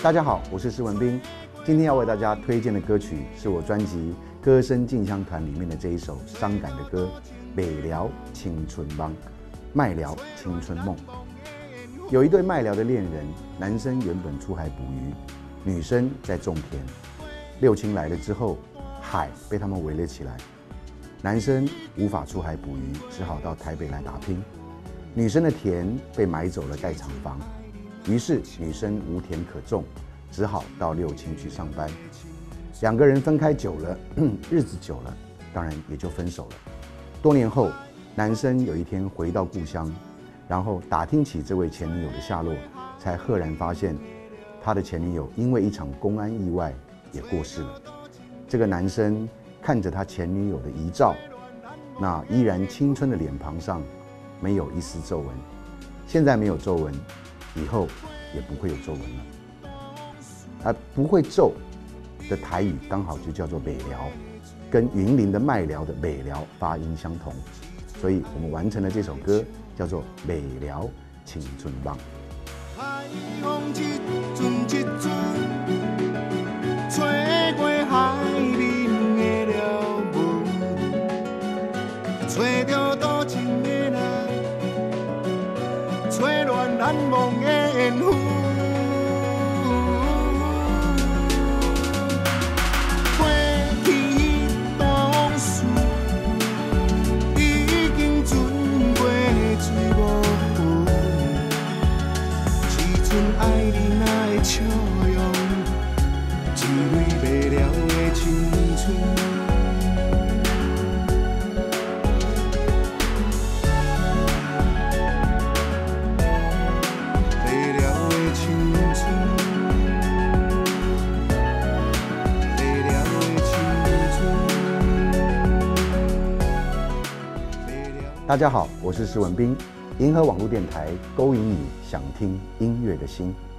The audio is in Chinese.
大家好，我是施文彬，今天要为大家推荐的歌曲是我专辑《歌声进香团》里面的这一首伤感的歌《麦寮青春梦》。麦寮青春梦，有一对麦寮的恋人，男生原本出海捕鱼，女生在种田。六亲来了之后，海被他们围了起来，男生无法出海捕鱼，只好到台北来打拼。女生的田被买走了盖厂房，于是女生无田可种，只好到六亲去上班。两个人分开久了，日子久了，当然也就分手了。多年后，男生有一天回到故乡，然后打听起这位前女友的下落，才赫然发现他的前女友因为一场公安意外也过世了。这个男生看着他前女友的遗照，那依然青春的脸庞上没有一丝皱纹。现在没有皱纹，以后也不会有皱纹了。而不会皱的台语刚好就叫做麦寮，跟云林的麦寮的麦寮发音相同，所以我们完成了这首歌，叫做《麦寮青春梦》。 海风一阵一阵，吹过海面的了雾，吹着多情的人，吹乱难忘的缘份。过去往事已经船过水无痕。爱你哪会笑容，一蕊麦寮的青春。麦寮的青春，麦寮的青春。 大家好，我是施文彬，银河网络电台勾引你想听音乐的心。